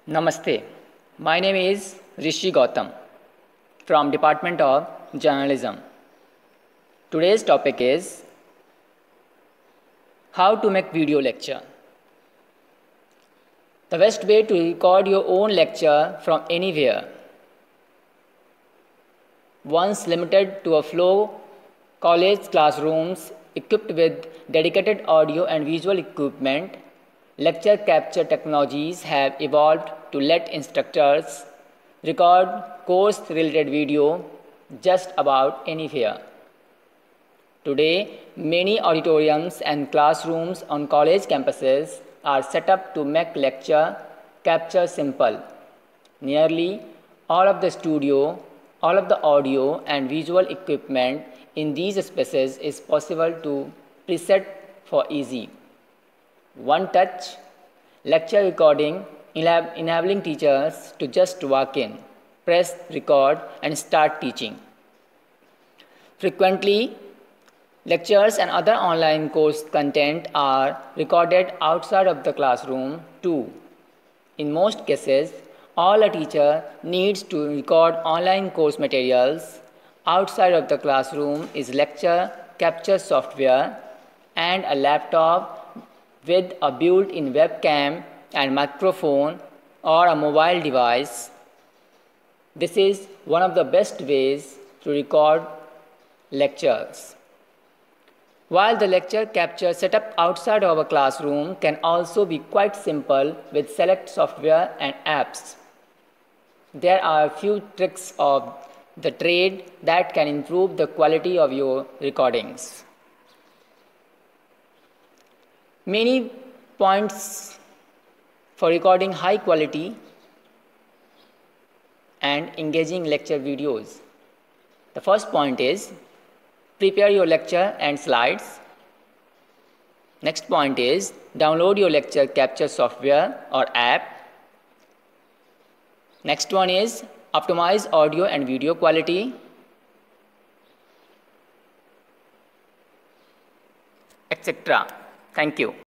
Namaste. My name is Rishi Gautam from Department of Journalism. Today's topic is how to make video lecture. The best way to record your own lecture from anywhere. Once limited to a few college classrooms equipped with dedicated audio and visual equipment, lecture capture technologies have evolved to let instructors record course-related video just about anywhere. Today, many auditoriums and classrooms on college campuses are set up to make lecture capture simple. Nearly all of the audio and visual equipment in these spaces is possible to preset for easy one-touch lecture recording, enabling teachers to just walk in, press record, and start teaching. Frequently, lectures and other online course content are recorded outside of the classroom too. In most cases, all a teacher needs to record online course materials outside of the classroom is lecture capture software and a laptop with a built-in webcam and microphone or a mobile device. This is one of the best ways to record lectures. While the lecture capture setup outside of a classroom can also be quite simple with select software and apps, there are a few tricks of the trade that can improve the quality of your recordings. Many points for recording high quality and engaging lecture videos. The first point is prepare your lecture and slides. Next point is download your lecture capture software or app. Next one is optimize audio and video quality, etc. Thank you.